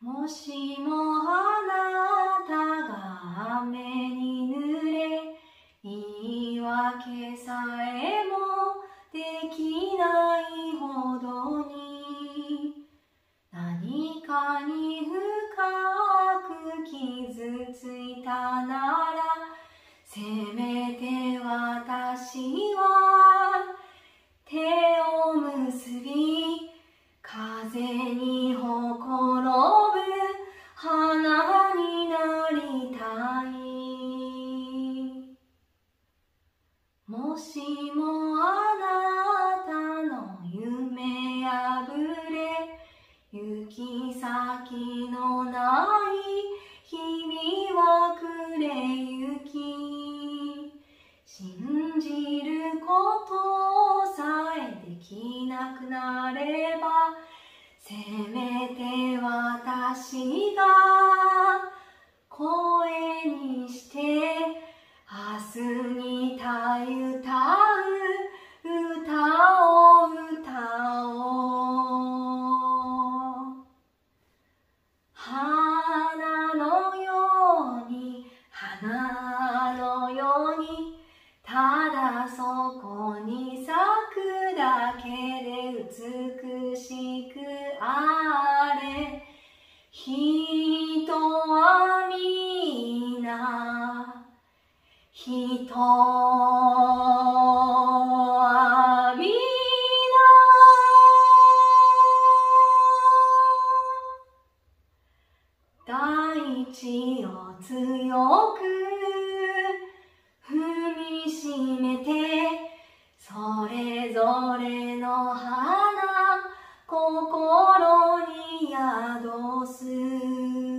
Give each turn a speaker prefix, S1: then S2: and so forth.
S1: もしもあなたが雨に濡れ、言い訳さえもできないほどに、何かに深く傷ついたなら、せめて私は手を結び、風にほころぶ花になりたい。もしもあなたの夢破れ、行き先のない日々は暮れゆき、信じることさえできなくなれば、せめて私が声にして明日にたゆたう歌を歌おう。花のように花のように、ただそこに咲くだけで美しくあれ。人はみな、人はみな、大地を強く踏みしめて、それぞれの花心に宿す。